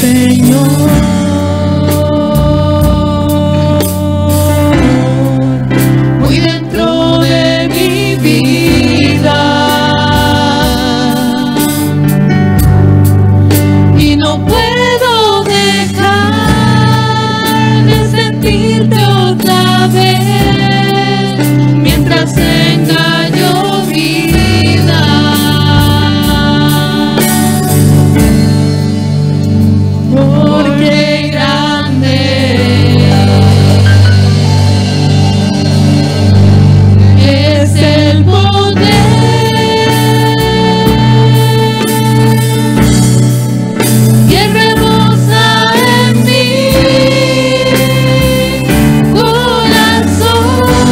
Señor. Muy dentro de mi vida, y no puedo dejar de sentirte otra vez mientras tenga yo vida. Porque grande es el poder que rebosa en mi corazón,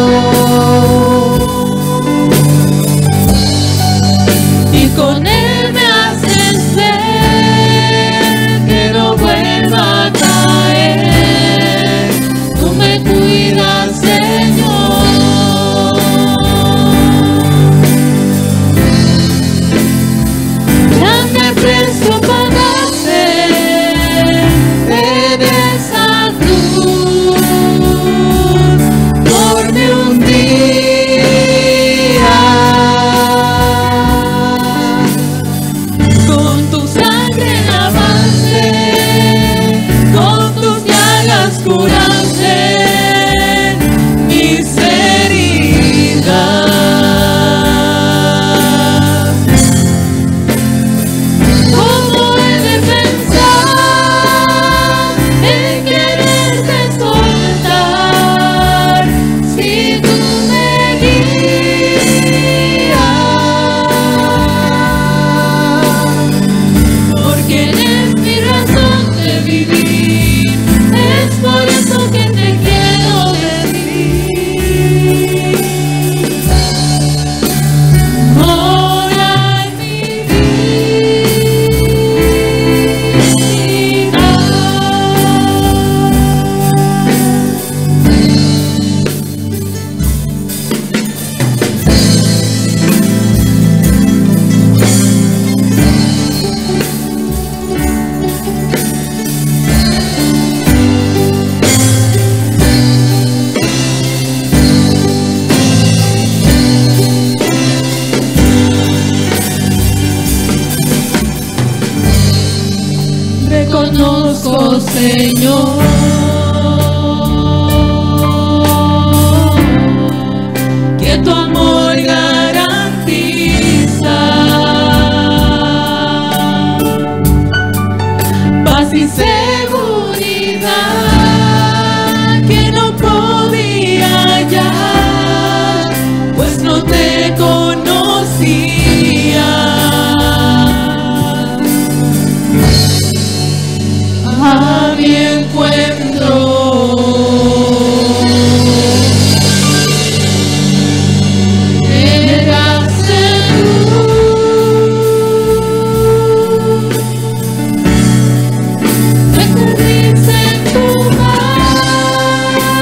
y con él me haces ver que no vuelva a caer. Tú me cuidas, Señor. Grande precio pagaste en esa cruz por mí un día. Con tu sangre lavaste, con tus llagas curaste mis heridas. ¿Cómo he de pensar en quererte soltar si tú me guías? Porque eres mi razón de vivir, es por eso que te quiero decir. Mora en mi vida. Reconozco, Señor, que tu amor garantiza paz y seguridad que no podía hallar, pues no te conocía. A mi encuentro llegaste tú, me cubriste en tu mano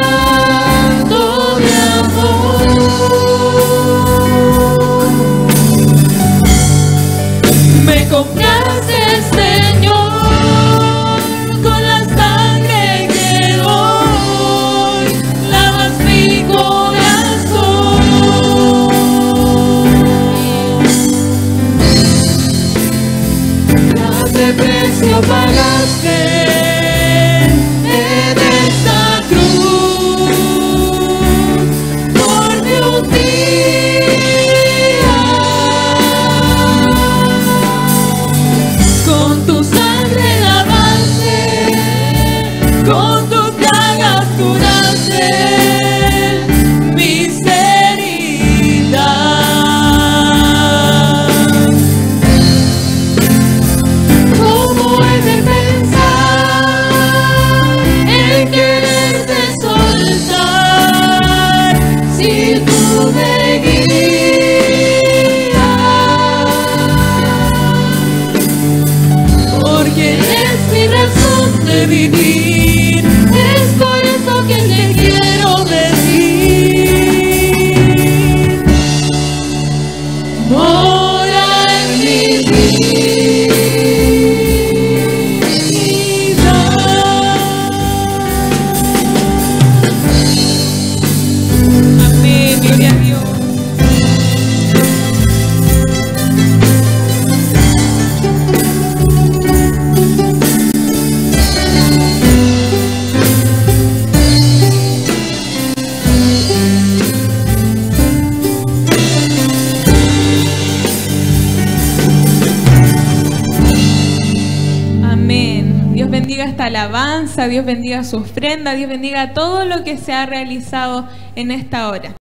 bendiga esta alabanza, Dios bendiga su ofrenda, Dios bendiga todo lo que se ha realizado en esta hora.